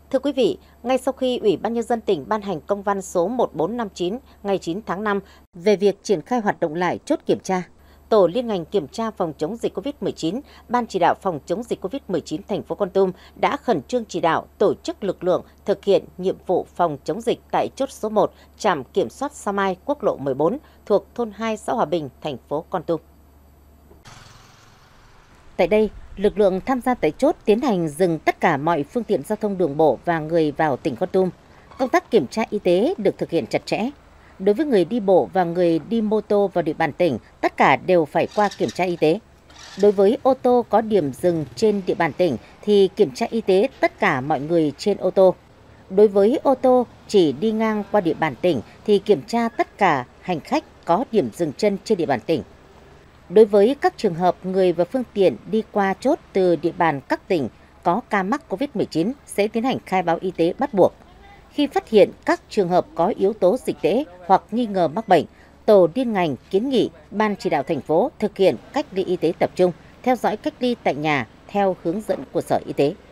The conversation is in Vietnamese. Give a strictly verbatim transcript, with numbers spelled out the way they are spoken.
Thưa quý vị, ngay sau khi Ủy ban Nhân dân tỉnh ban hành công văn số một bốn năm chín ngày chín tháng năm về việc triển khai hoạt động lại chốt kiểm tra, Tổ liên ngành kiểm tra phòng chống dịch Covid mười chín, Ban chỉ đạo phòng chống dịch Covid mười chín thành phố Kon Tum đã khẩn trương chỉ đạo tổ chức lực lượng thực hiện nhiệm vụ phòng chống dịch tại chốt số một, trạm kiểm soát Sao Mai, quốc lộ mười bốn, thuộc thôn hai, xã Hòa Bình, thành phố Kon Tum. Tại đây, lực lượng tham gia tại chốt tiến hành dừng tất cả mọi phương tiện giao thông đường bộ và người vào tỉnh Kon Tum. Công tác kiểm tra y tế được thực hiện chặt chẽ. Đối với người đi bộ và người đi mô tô vào địa bàn tỉnh, tất cả đều phải qua kiểm tra y tế. Đối với ô tô có điểm dừng trên địa bàn tỉnh thì kiểm tra y tế tất cả mọi người trên ô tô. Đối với ô tô chỉ đi ngang qua địa bàn tỉnh thì kiểm tra tất cả hành khách có điểm dừng chân trên địa bàn tỉnh. Đối với các trường hợp người và phương tiện đi qua chốt từ địa bàn các tỉnh có ca mắc Covid mười chín sẽ tiến hành khai báo y tế bắt buộc. Khi phát hiện các trường hợp có yếu tố dịch tễ hoặc nghi ngờ mắc bệnh, Tổ liên ngành kiến nghị Ban chỉ đạo thành phố thực hiện cách ly y tế tập trung, theo dõi cách ly tại nhà theo hướng dẫn của Sở Y tế.